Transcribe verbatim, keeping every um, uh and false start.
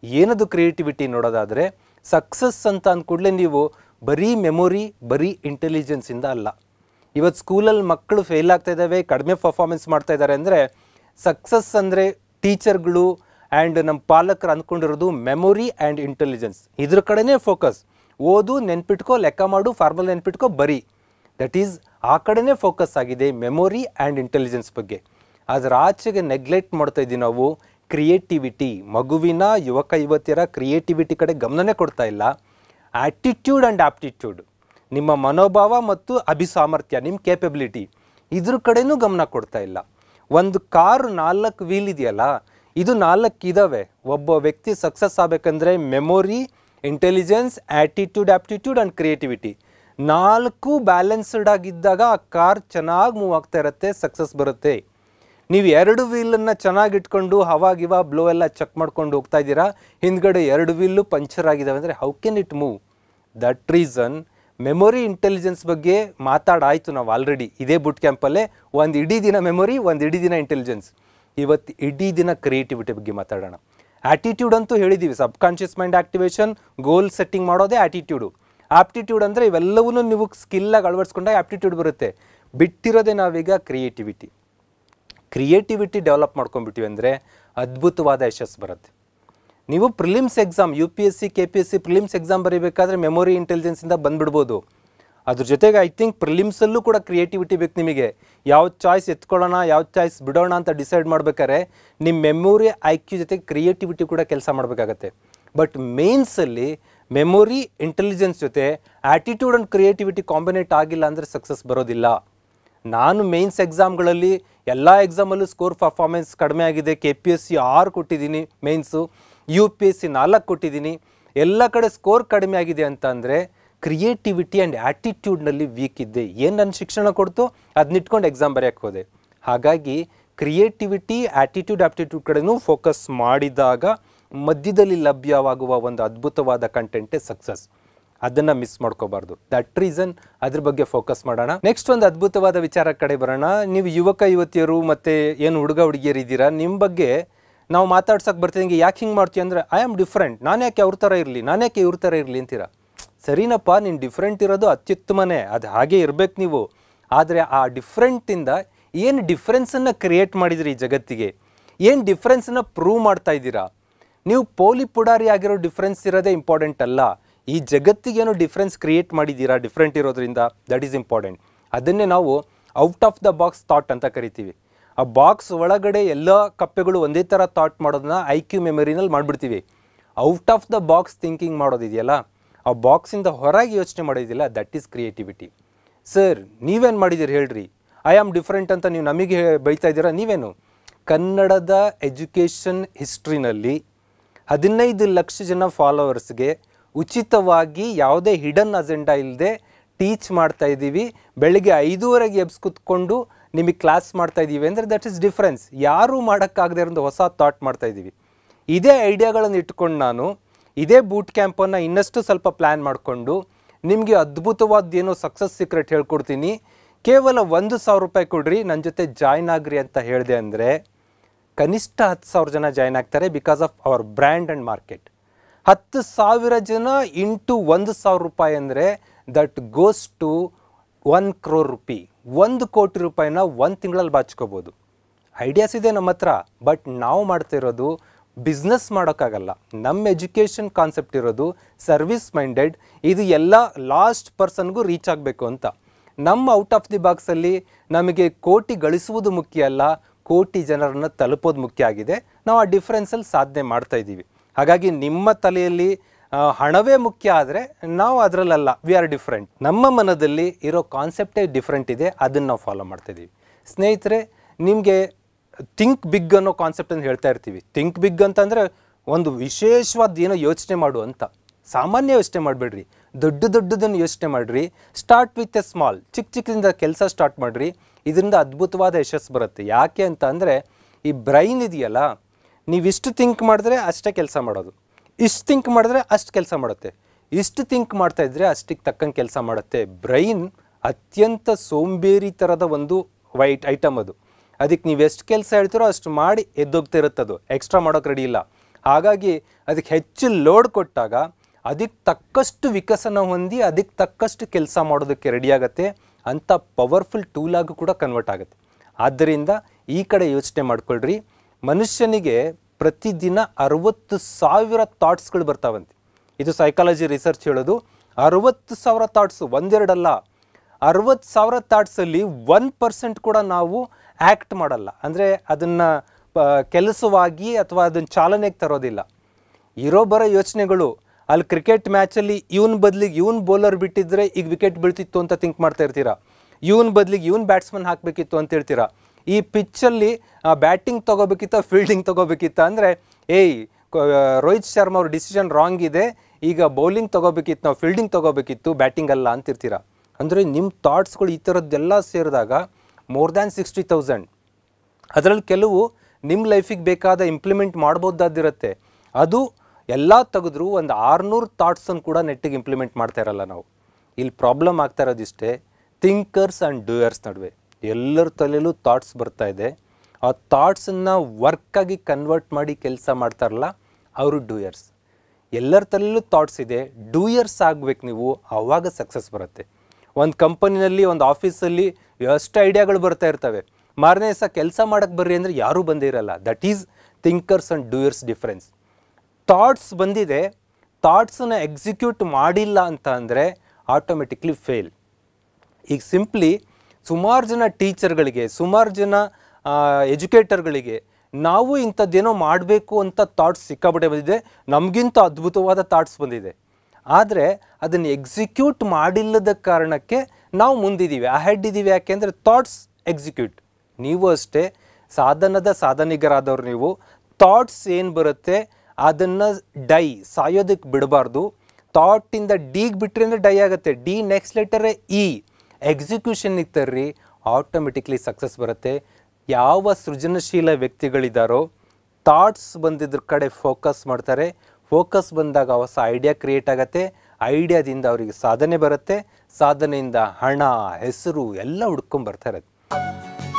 ಏನದು ಕ್ರಿಯೇಟಿವಿಟಿ ನೋಡೋದಾದರೆ ಸಕ್ಸಸ್ ಅಂತ ಅಂದ ಕೂಡಲೇ ನೀವು ಬರೀ ಮೆಮೊರಿ ಬರೀ ಇಂಟೆಲಿಜೆನ್ಸಿಂದ ಅಲ್ಲ. ಇವತ್ತು ಸ್ಕೂಲಲ್ಲಿ ಮಕ್ಕಳು ಫೇಲ್ ಆಗ್ತಾ ಇದ್ದಾವೆ, ಕಡಿಮೆ ಪರ್ಫಾರ್ಮೆನ್ಸ್ ಮಾಡ್ತಾ ಇದ್ದಾರೆ ಅಂದರೆ ಸಕ್ಸಸ್ ಅಂದರೆ ಟೀಚರ್ಗಳು ಆ್ಯಂಡ್ ನಮ್ಮ ಪಾಲಕರು ಅಂದ್ಕೊಂಡಿರೋದು ಮೆಮೊರಿ ಆ್ಯಂಡ್ ಇಂಟೆಲಿಜೆನ್ಸ್, ಇದ್ರ ಕಡೆನೇ ಫೋಕಸ್. ಓದು, ನೆನ್ಪಿಟ್ಕೋ, ಲೆಕ್ಕ ಮಾಡು, ಫಾರ್ಮಲ್ ನೆನ್ಪಿಟ್ಕೋ, ಬರೀ. ದಟ್ ಈಸ್ ಆ ಕಡೆನೇ ಫೋಕಸ್ ಆಗಿದೆ ಮೆಮೊರಿ ಆ್ಯಂಡ್ ಇಂಟೆಲಿಜೆನ್ಸ್ ಬಗ್ಗೆ. ಅದರ ಆಚೆಗೆ ನೆಗ್ಲೆಕ್ಟ್ ಮಾಡ್ತಾ ಇದ್ದೀವಿ ನಾವು ಕ್ರಿಯೇಟಿವಿಟಿ. ಮಗುವಿನ ಯುವಕ ಯುವತಿಯರ ಕ್ರಿಯೇಟಿವಿಟಿ ಕಡೆ ಗಮನನೇ ಕೊಡ್ತಾ ಇಲ್ಲ. ಆ್ಯಟಿಟ್ಯೂಡ್ ಆ್ಯಂಡ್ ಆಪ್ಟಿಟ್ಯೂಡ್, ನಿಮ್ಮ ಮನೋಭಾವ ಮತ್ತು ಅಭಿಸಾಮರ್ಥ್ಯ, ನಿಮ್ಮ ಕೇಪಬಿಲಿಟಿ, ಇದ್ರ ಕಡೆನೂ ಗಮನ ಕೊಡ್ತಾ ಇಲ್ಲ. ಒಂದು ಕಾರು ನಾಲ್ಕು ವೀಲ್ ಇದೆಯಲ್ಲ, ಇದು ನಾಲ್ಕು ಇದ್ದಾವೆ. ಒಬ್ಬ ವ್ಯಕ್ತಿ ಸಕ್ಸಸ್ ಆಗಬೇಕಂದ್ರೆ memory, intelligence, attitude, aptitude and creativity ನಾಲ್ಕು ಬ್ಯಾಲೆನ್ಸ್ಡ್ ಆಗಿದ್ದಾಗ ಆ ಕಾರ್ ಚೆನ್ನಾಗಿ ಮೂವ್ ಆಗ್ತಾ ಇರುತ್ತೆ, ಸಕ್ಸಸ್ ಬರುತ್ತೆ. ನೀವು ಎರಡು ವೀಲನ್ನು ಚೆನ್ನಾಗಿ ಇಟ್ಕೊಂಡು ಹವಾಗಿವ ಬ್ಲೋ ಎಲ್ಲ ಚೆಕ್ ಮಾಡ್ಕೊಂಡು ಹೋಗ್ತಾ ಇದ್ದೀರಾ, ಹಿಂದ್ಗಡೆ ಎರಡು ವೀಲು ಪಂಚರ್ ಆಗಿದ್ದಾವೆ ಅಂದರೆ how can it move? That reason memory intelligence ಬಗ್ಗೆ ಮಾತಾಡಾಯಿತು ನಾವು ಆಲ್ರೆಡಿ ಇದೇ ಬುಟ್ ಕ್ಯಾಂಪಲ್ಲೇ. ಒಂದು ಇಡೀ ದಿನ ಮೆಮೊರಿ, ಒಂದು ಇಡೀ ದಿನ ಇಂಟೆಲಿಜೆನ್ಸ್. ಇವತ್ತು ಇಡೀ ದಿನ ಕ್ರಿಯೇಟಿವಿಟಿ ಬಗ್ಗೆ ಮಾತಾಡೋಣ. ಆ್ಯಟಿಟ್ಯೂಡ್ ಅಂತೂ ಹೇಳಿದ್ದೀವಿ, subconscious mind activation, goal setting ಮಾಡೋದೇ ಆ್ಯಟಿಟ್ಯೂಡು. ಆಪ್ಟಿಟ್ಯೂಡ್ ಅಂದರೆ ಇವೆಲ್ಲವೂ ನೀವು ಸ್ಕಿಲ್ಲಾಗಿ ಅಳವಡಿಸ್ಕೊಂಡಾಗ ಆ್ಯಪ್ಟಿಟ್ಯೂಡ್ ಬರುತ್ತೆ. ಬಿಟ್ಟಿರೋದೇ ನಾವೀಗ ಕ್ರಿಯೇಟಿವಿಟಿ. ಕ್ರಿಯೇಟಿವಿಟಿ ಡೆವಲಪ್ ಮಾಡ್ಕೊಂಡ್ಬಿಟ್ಟಿವಿ ಅಂದರೆ ಅದ್ಭುತವಾದ ಯಶಸ್ಸು ಬರುತ್ತೆ. ನೀವು prelims exam, U P S C, K P S C prelims exam ಬರೀಬೇಕಾದ್ರೆ ಮೆಮೊರಿ ಇಂಟೆಲಿಜೆನ್ಸಿಂದ ಬಂದುಬಿಡ್ಬೋದು. ಅದ್ರ ಜೊತೆಗೆ ಐ ಥಿಂಕ್ ಪ್ರಿಲಿಮ್ಸಲ್ಲೂ ಕೂಡ ಕ್ರಿಯೇಟಿವಿಟಿ ಬೇಕು ನಿಮಗೆ. ಯಾವ ಚಾಯ್ಸ್ ಎತ್ಕೊಳ್ಳೋಣ, ಯಾವ ಚಾಯ್ಸ್ ಬಿಡೋಣ ಅಂತ ಡಿಸೈಡ್ ಮಾಡ್ಬೇಕಾದ್ರೆ ನಿಮ್ಮ ಮೆಮೊರಿ ಐ ಕ್ಯೂ ಜೊತೆಗೆ ಕ್ರಿಯೇಟಿವಿಟಿ ಕೂಡ ಕೆಲಸ ಮಾಡಬೇಕಾಗತ್ತೆ. ಬಟ್ ಮೇನ್ಸಲ್ಲಿ ಮೆಮೊರಿ ಇಂಟೆಲಿಜೆನ್ಸ್ ಜೊತೆ ಆ್ಯಟಿಟ್ಯೂಡ್ ಆ್ಯಂಡ್ ಕ್ರಿಯೇಟಿವಿಟಿ ಕಾಂಬಿನೇಟ್ ಆಗಿಲ್ಲ ಅಂದರೆ ಸಕ್ಸಸ್ ಬರೋದಿಲ್ಲ. ನಾನು ಮೇನ್ಸ್ ಎಕ್ಸಾಮ್ಗಳಲ್ಲಿ ಎಲ್ಲ ಎಕ್ಸಾಮಲ್ಲೂ ಸ್ಕೋರ್ ಪರ್ಫಾರ್ಮೆನ್ಸ್ ಕಡಿಮೆ ಆಗಿದೆ. ಕೆ ಪಿ ಎಸ್ ಸಿ ಆರು ಕೊಟ್ಟಿದ್ದೀನಿ mains, U P S C ನಾಲ್ಕು ಕೊಟ್ಟಿದ್ದೀನಿ. ಎಲ್ಲ ಕಡೆ ಸ್ಕೋರ್ ಕಡಿಮೆ ಆಗಿದೆ ಅಂತ ಅಂದರೆ ಕ್ರಿಯೇಟಿವಿಟಿ ಆ್ಯಂಡ್ ಆ್ಯಟಿಟ್ಯೂಡ್ನಲ್ಲಿ ವೀಕ್ ಇದ್ದೆ. ಏನು ನನ್ನ ಶಿಕ್ಷಣ ಕೊಡ್ತು ಅದನ್ನಿಟ್ಕೊಂಡು ಎಕ್ಸಾಮ್ ಬರೆಯೋಕ್ಕೆ ಹೋದೆ. ಹಾಗಾಗಿ ಕ್ರಿಯೇಟಿವಿಟಿ, ಆ್ಯಟಿಟ್ಯೂಡ್, ಆಪ್ಟಿಟ್ಯೂಡ್ ಕಡೆನೂ ಫೋಕಸ್ ಮಾಡಿದಾಗ ಮಧ್ಯದಲ್ಲಿ ಲಭ್ಯವಾಗುವ ಒಂದು ಅದ್ಭುತವಾದ ಕಂಟೆಂಟೇ ಸಕ್ಸಸ್. ಅದನ್ನು ಮಿಸ್ ಮಾಡ್ಕೋಬಾರ್ದು. ದಟ್ ರೀಸನ್ ಅದ್ರ ಬಗ್ಗೆ ಫೋಕಸ್ ಮಾಡೋಣ. ನೆಕ್ಸ್ಟ್ ಒಂದು ಅದ್ಭುತವಾದ ವಿಚಾರ ಕಡೆ ಬರೋಣ. ನೀವು ಯುವಕ ಯುವತಿಯರು ಮತ್ತು ಏನು ಹುಡುಗ ಹುಡುಗಿಯರು ಇದ್ದೀರಾ, ನಿಮ್ಮ ಬಗ್ಗೆ ನಾವು ಮಾತಾಡ್ಸೋಕೆ ಬರ್ತಿದ್ದಂಗೆ ಯಾಕೆ ಹಿಂಗೆ ಮಾಡ್ತೀವಿ ಅಂದರೆ ಐ ಆಮ್ ಡಿಫ್ರೆಂಟ್, ನಾನು ಯಾಕೆ ಅವ್ರ ಥರ ಇರಲಿ, ನಾನು ಯಾಕೆ ಇವ್ರ ಥರ ಇರಲಿ ಅಂತೀರ. ಸರಿನಪ್ಪ, ನೀನು ಡಿಫ್ರೆಂಟ್ ಇರೋದು ಅತ್ಯುತ್ತಮನೇ, ಅದು ಹಾಗೆ ಇರಬೇಕು ನೀವು. ಆದರೆ ಆ ಡಿಫ್ರೆಂಟಿಂದ ಏನು ಡಿಫ್ರೆನ್ಸನ್ನು ಕ್ರಿಯೇಟ್ ಮಾಡಿದಿರಿ ಈ ಜಗತ್ತಿಗೆ, ಏನು ಡಿಫ್ರೆನ್ಸನ್ನು ಪ್ರೂವ್ ಮಾಡ್ತಾ ಇದ್ದೀರಾ. ನೀವು ಪೋಲಿ ಪುಡಾರಿ ಆಗಿರೋ ಡಿಫ್ರೆನ್ಸ್ ಇರೋದೇ ಇಂಪಾರ್ಟೆಂಟ್ ಅಲ್ಲ, ಈ ಜಗತ್ತಿಗೇನೋ ಡಿಫ್ರೆನ್ಸ್ ಕ್ರಿಯೇಟ್ ಮಾಡಿದ್ದೀರಾ ಡಿಫ್ರೆಂಟ್ ಇರೋದ್ರಿಂದ, ದಟ್ ಈಸ್ ಇಂಪಾರ್ಟೆಂಟ್. ಅದನ್ನೇ ನಾವು out of the box thought ಅಂತ ಕರಿತೀವಿ. ಆ ಬಾಕ್ಸ್ ಒಳಗಡೆ ಎಲ್ಲ ಕಪ್ಪೆಗಳು ಒಂದೇ ಥರ ಥಾಟ್ ಮಾಡೋದನ್ನ ಐ ಕ್ಯೂ ಮೆಮೊರಿನಲ್ಲಿ ಮಾಡಿಬಿಡ್ತೀವಿ. Out of the box thinking ಮಾಡೋದಿದೆಯಲ್ಲ, ಆ ಬಾಕ್ಸಿಂದ ಹೊರಗೆ ಯೋಚನೆ ಮಾಡೋದಿಲ್ಲ, ದಟ್ ಈಸ್ ಕ್ರಿಯೇಟಿವಿಟಿ. ಸರ್ ನೀವೇನು ಮಾಡಿದ್ದೀರಿ ಹೇಳ್ರಿ, ಐ ಆಮ್ ಡಿಫ್ರೆಂಟ್ ಅಂತ ನೀವು ನಮಗೆ ಬೈತಾ ಇದ್ದೀರಾ, ನೀವೇನು? ಕನ್ನಡದ ಎಜುಕೇಷನ್ ಹಿಸ್ಟ್ರಿನಲ್ಲಿ ಹದಿನೈದು ಲಕ್ಷ ಜನ ಫಾಲೋವರ್ಸ್ಗೆ ಉಚಿತವಾಗಿ ಯಾವುದೇ ಹಿಡನ್ ಅಜೆಂಡಾ ಇಲ್ಲದೆ ಟೀಚ್ ಮಾಡ್ತಾ ಇದ್ದೀವಿ. ಬೆಳಿಗ್ಗೆ ಐದೂವರೆಗೆ ಎಬ್ಸ್ ಕೂತ್ಕೊಂಡು ನಿಮಗೆ ಕ್ಲಾಸ್ ಮಾಡ್ತಾ ಇದ್ದೀವಿ ಅಂದರೆ ದಟ್ ಈಸ್ ಡಿಫ್ರೆನ್ಸ್. ಯಾರೂ ಮಾಡೋಕ್ಕಾಗದೇ ಇರೋ ಹೊಸ ಥಾಟ್ ಮಾಡ್ತಾ ಇದ್ದೀವಿ. ಇದೇ ಐಡಿಯಾಗಳನ್ನು ಇಟ್ಕೊಂಡು ನಾನು ಇದೇ ಬೂಟ್ ಕ್ಯಾಂಪನ್ನು ಇನ್ನಷ್ಟು ಸ್ವಲ್ಪ ಪ್ಲ್ಯಾನ್ ಮಾಡಿಕೊಂಡು ನಿಮಗೆ ಅದ್ಭುತವಾದ್ದೇನೋ ಸಕ್ಸಸ್ ಸೀಕ್ರೆಟ್ ಹೇಳ್ಕೊಡ್ತೀನಿ. ಕೇವಲ ಒಂದು ಸಾವಿರ ರೂಪಾಯಿ ಕೊಡ್ರಿ, ನನ್ನ ಜೊತೆ ಜಾಯ್ನ್ ಆಗ್ರಿ ಅಂತ ಹೇಳಿದೆ ಅಂದರೆ ಕನಿಷ್ಠ ಹತ್ತು ಸಾವಿರ ಜನ ಜಾಯ್ನ್ ಆಗ್ತಾರೆ. Because of our brand and market. ಹತ್ತು ಸಾವಿರ ಜನ ಇಂಟು ಒಂದು ಸಾವಿರ ರೂಪಾಯಿ ಅಂದರೆ that goes to one crore rupee. ಒಂದು ಕೋಟಿ ರೂಪಾಯಿನ ಒಂದು ತಿಂಗಳಲ್ಲಿ ಬಾಚ್ಕೋಬೋದು. ಐಡಿಯಾಸ್ ಇದೆ ನಮ್ಮ ಹತ್ರ, ಬಟ್ ನಾವು ಮಾಡ್ತಾ ಇರೋದು ಬಿಸ್ನೆಸ್ ಮಾಡೋಕ್ಕಾಗಲ್ಲ. ನಮ್ಮ ಎಜುಕೇಷನ್ ಕಾನ್ಸೆಪ್ಟ್ ಇರೋದು ಸರ್ವಿಸ್ ಮೈಂಡೆಡ್. ಇದು ಎಲ್ಲ ಲಾಸ್ಟ್ ಪರ್ಸನ್ಗೂ ರೀಚ್ ಆಗಬೇಕು ಅಂತ. ನಮ್ಮ ಔಟ್ ಆಫ್ ದಿ ಬಾಕ್ಸಲ್ಲಿ ನಮಗೆ ಕೋಟಿ ಗಳಿಸುವುದು ಮುಖ್ಯ ಅಲ್ಲ, ಕೋಟಿ ಜನರನ್ನು ತಲುಪೋದು ಮುಖ್ಯ ಆಗಿದೆ. ನಾವು ಆ ಡಿಫ್ರೆನ್ಸಲ್ಲಿ ಸಾಧನೆ ಮಾಡ್ತಾ ಇದ್ದೀವಿ. ಹಾಗಾಗಿ ನಿಮ್ಮ ತಲೆಯಲ್ಲಿ ಹಣವೇ ಮುಖ್ಯ ಆದರೆ ನಾವು ಅದರಲ್ಲಲ್ಲ, ವಿ ಆರ್ ಡಿಫ್ರೆಂಟ್. ನಮ್ಮ ಮನದಲ್ಲಿ ಇರೋ ಕಾನ್ಸೆಪ್ಟೇ ಡಿಫ್ರೆಂಟ್ ಇದೆ, ಅದನ್ನು ನಾವು ಫಾಲೋ ಮಾಡ್ತಾಯಿದ್ದೀವಿ. ಸ್ನೇಹಿತರೆ, ನಿಮಗೆ ಥಿಂಕ್ ಬಿಗ್ ಅನ್ನೋ ಕಾನ್ಸೆಪ್ಟನ್ನು ಹೇಳ್ತಾ ಇರ್ತೀವಿ. ಥಿಂಕ್ ಬಿಗ್ ಅಂತಂದರೆ ಒಂದು ವಿಶೇಷವಾದ ಏನೋ ಯೋಚನೆ ಮಾಡು ಅಂತ. ಸಾಮಾನ್ಯ ಯೋಚನೆ ಮಾಡಬೇಡ್ರಿ, ದೊಡ್ಡ ದೊಡ್ಡದನ್ನು ಯೋಚನೆ ಮಾಡಿರಿ. ಸ್ಟಾರ್ಟ್ ವಿತ್ ಎ ಸ್ಮಾಲ್, ಚಿಕ್ಕ ಚಿಕ್ಕದಿಂದ ಕೆಲಸ ಸ್ಟಾರ್ಟ್ ಮಾಡಿರಿ. ಇದರಿಂದ ಅದ್ಭುತವಾದ ಯಶಸ್ಸು ಬರುತ್ತೆ. ಯಾಕೆ ಅಂತ ಅಂದರೆ ಈ ಬ್ರೈನ್ ಇದೆಯಲ್ಲ, ನೀವಿಷ್ಟು ಥಿಂಕ್ ಮಾಡಿದ್ರೆ ಅಷ್ಟೇ ಕೆಲಸ ಮಾಡೋದು, ಇಷ್ಟು ಥಿಂಕ್ ಮಾಡಿದ್ರೆ ಅಷ್ಟು ಕೆಲಸ ಮಾಡುತ್ತೆ, ಇಷ್ಟು ಥಿಂಕ್ ಮಾಡ್ತಾ ಇದ್ರೆ ಅಷ್ಟಿಗೆ ತಕ್ಕಂಗೆ ಕೆಲಸ ಮಾಡುತ್ತೆ. ಬ್ರೈನ್ ಅತ್ಯಂತ ಸೋಂಬೇರಿ ಥರದ ಒಂದು ವೈಟ್ ಐಟಮ್ ಅದು. ಅದಕ್ಕೆ ನೀವು ಎಷ್ಟು ಕೆಲಸ ಹೇಳ್ತೀರೋ ಅಷ್ಟು ಮಾಡಿ ಎದ್ದೋಗ್ತಾ ಇರುತ್ತದು, ಎಕ್ಸ್ಟ್ರಾ ಮಾಡೋಕ್ಕೆ ರೆಡಿ ಇಲ್ಲ. ಹಾಗಾಗಿ ಅದಕ್ಕೆ ಹೆಚ್ಚು ಲೋಡ್ ಕೊಟ್ಟಾಗ ಅದಕ್ಕೆ ತಕ್ಕಷ್ಟು ವಿಕಸನ ಹೊಂದಿ ಅದಕ್ಕೆ ತಕ್ಕಷ್ಟು ಕೆಲಸ ಮಾಡೋದಕ್ಕೆ ರೆಡಿ ಆಗುತ್ತೆ, ಅಂಥ ಪವರ್ಫುಲ್ ಟೂಲಾಗೂ ಕೂಡ ಕನ್ವರ್ಟ್ ಆಗುತ್ತೆ. ಆದ್ದರಿಂದ ಈ ಕಡೆ ಯೋಚನೆ ಮಾಡ್ಕೊಳ್ರಿ. ಮನುಷ್ಯನಿಗೆ ಪ್ರತಿದಿನ ಅರವತ್ತು ಸಾವಿರ ಥಾಟ್ಸ್ಗಳು ಬರ್ತಾವಂತೆ. ಇದು ಸೈಕಾಲಜಿ ರಿಸರ್ಚ್ ಹೇಳೋದು. ಅರವತ್ತು ಸಾವಿರ ಥಾಟ್ಸು ಒಂದೆರಡಲ್ಲ, ಅರವತ್ತು ಸಾವಿರ ಥಾಟ್ಸಲ್ಲಿ ಒನ್ ಪರ್ಸೆಂಟ್ ಕೂಡ ನಾವು ಆ್ಯಕ್ಟ್ ಮಾಡಲ್ಲ, ಅಂದರೆ ಅದನ್ನು ಕೆಲಸವಾಗಿ ಅಥವಾ ಅದನ್ನು ಚಾಲನೆಗೆ ತರೋದಿಲ್ಲ. ಇರೋ ಬರೋ ಯೋಚನೆಗಳು, ಅಲ್ಲಿ ಕ್ರಿಕೆಟ್ ಮ್ಯಾಚಲ್ಲಿ ಇವನ್ ಬದಲಿಗೆ ಇವನ್ ಬೌಲರ್ ಬಿಟ್ಟಿದ್ರೆ ಈಗ ವಿಕೆಟ್ ಬೀಳ್ತಿತ್ತು ಅಂತ ಥಿಂಕ್ ಮಾಡ್ತಾ ಇರ್ತೀರಾ, ಇವನ್ ಬದಲಿಗೆ ಇವನ್ ಬ್ಯಾಟ್ಸ್ಮನ್ ಹಾಕಬೇಕಿತ್ತು ಅಂತ ಹೇಳ್ತೀರಾ. ಈ ಪಿಚ್ಚಲ್ಲಿ ಬ್ಯಾಟಿಂಗ್ ತೊಗೋಬೇಕಿತ್ತ ಫೀಲ್ಡಿಂಗ್ ತೊಗೋಬೇಕಿತ್ತ ಅಂದರೆ ಏಯ್ ರೋಹಿತ್ ಶರ್ಮಾ ಅವ್ರ ಡಿಸಿಷನ್ ರಾಂಗ್ ಇದೆ, ಈಗ ಬೌಲಿಂಗ್ ತೊಗೋಬೇಕಿತ್ತು, ನಾವು ಫೀಲ್ಡಿಂಗ್ ತೊಗೋಬೇಕಿತ್ತು, ಬ್ಯಾಟಿಂಗ್ ಅಲ್ಲ ಅಂತಿರ್ತೀರ. ಅಂದರೆ ನಿಮ್ಮ ಥಾಟ್ಸ್ಗಳು ಈ ಥರದ್ದೆಲ್ಲ ಸೇರಿದಾಗ ಮೋರ್ ದ್ಯಾನ್ ಸಿಕ್ಸ್ಟಿ ತೌಸಂಡ್. ಅದರಲ್ಲಿ ಕೆಲವು ನಿಮ್ಮ ಲೈಫಿಗೆ ಬೇಕಾದ ಇಂಪ್ಲಿಮೆಂಟ್ ಮಾಡ್ಬೋದಾದಿರುತ್ತೆ. ಅದು ಎಲ್ಲ ತೆಗೆದ್ರೂ ಒಂದು ಆರುನೂರು ಥಾಟ್ಸನ್ನು ಕೂಡ ನೆಟ್ಟಿಗೆ ಇಂಪ್ಲಿಮೆಂಟ್ ಮಾಡ್ತಾ ಇರಲ್ಲ ನಾವು. ಇಲ್ಲಿ ಪ್ರಾಬ್ಲಮ್ ಆಗ್ತಾ ಇರೋದಿಷ್ಟೇ, ಥಿಂಕರ್ಸ್ ಆ್ಯಂಡ್ ಡೂಯರ್ಸ್ ನಡುವೆ ಎಲ್ಲರ ತಲೆಯಲ್ಲೂ ಥಾಟ್ಸ್ ಬರ್ತಾ ಇದೆ. ಆ ಥಾಟ್ಸನ್ನು ವರ್ಕಾಗಿ ಕನ್ವರ್ಟ್ ಮಾಡಿ ಕೆಲಸ ಮಾಡ್ತಾರಲ್ಲ ಅವರು ಡೂಯರ್ಸ್. ಎಲ್ಲರ ತಲೆಯಲ್ಲೂ ಥಾಟ್ಸ್ ಇದೆ, ಡೂಯರ್ಸ್ ಆಗಬೇಕು ನೀವು, ಆವಾಗ ಸಕ್ಸಸ್ ಬರುತ್ತೆ. ಒಂದು ಕಂಪನಿನಲ್ಲಿ ಒಂದು ಆಫೀಸಲ್ಲಿ ಎಷ್ಟು ಐಡಿಯಾಗಳು ಬರ್ತಾ ಇರ್ತವೆ, ಮಾರನೇ ದಿವಸ ಕೆಲಸ ಮಾಡೋಕ್ಕೆ ಬರ್ರಿ ಅಂದರೆ ಯಾರೂ ಬಂದೇ ಇರಲ್ಲ. That is thinkers and doers difference. Thoughts ಬಂದಿದೆ, ಥಾಟ್ಸನ್ನು ಎಕ್ಸಿಕ್ಯೂಟ್ ಮಾಡಿಲ್ಲ ಅಂತ ಅಂದರೆ ಆಟೋಮೆಟಿಕ್ಲಿ ಫೇಲ್. ಈಗ ಸಿಂಪ್ಲಿ ಸುಮಾರು ಜನ ಟೀಚರ್ಗಳಿಗೆ, ಸುಮಾರು ಜನ ಎಜುಕೇಟರ್ಗಳಿಗೆ ನಾವು ಇಂಥದ್ದೇನೋ ಮಾಡಬೇಕು ಅಂತ ಥಾಟ್ಸ್ ಸಿಕ್ಕಾಪಟ್ಟೆ ಬಂದಿದೆ, ನಮಗಿಂತ ಅದ್ಭುತವಾದ ಥಾಟ್ಸ್ ಬಂದಿದೆ. ಆದರೆ ಅದನ್ನು ಎಕ್ಸಿಕ್ಯೂಟ್ ಮಾಡಿಲ್ಲದ ಕಾರಣಕ್ಕೆ ನಾವು ಮುಂದಿದ್ದೀವಿ, ಅಹೆಡ್ ಇದ್ದೀವಿ. ಯಾಕೆಂದರೆ ಥಾಟ್ಸ್ ಎಕ್ಸಿಕ್ಯೂಟ್. ನೀವು ಅಷ್ಟೇ ಸಾಧನದ ಸಾಧನಿಗರಾದವ್ರು. ನೀವು ಥಾಟ್ಸ್ ಏನು ಬರುತ್ತೆ ಅದನ್ನು ಡೈ ಸಾಯೋದಕ್ಕೆ ಬಿಡಬಾರ್ದು. ಥಾಟಿಂದ ಡಿಗೆ ಬಿಟ್ಟರೆ ಅಂದರೆ ಡೈ ಆಗುತ್ತೆ. ಡಿ ನೆಕ್ಸ್ಟ್ ಲೆಟರೇ ಇ, ಎಕ್ಸಿಕ್ಯೂಷನ್ನಿಗೆ ತರ್ರಿ, ಆಟೋಮೆಟಿಕ್ಲಿ ಸಕ್ಸಸ್ ಬರುತ್ತೆ. ಯಾವ ಸೃಜನಶೀಲ ವ್ಯಕ್ತಿಗಳಿದ್ದಾರೋ ಥಾಟ್ಸ್ ಬಂದಿದ್ರ ಕಡೆ ಫೋಕಸ್ ಮಾಡ್ತಾರೆ. ಫೋಕಸ್ ಬಂದಾಗ ಹೊಸ ಐಡಿಯಾ ಕ್ರಿಯೇಟ್ ಆಗುತ್ತೆ. ಐಡಿಯಾದಿಂದ ಅವರಿಗೆ ಸಾಧನೆ ಬರುತ್ತೆ. ಸಾಧನೆಯಿಂದ ಹಣ, ಹೆಸರು ಎಲ್ಲ ಹುಡ್ಕೊಂಬರ್ತಾ ಇರುತ್ತೆ.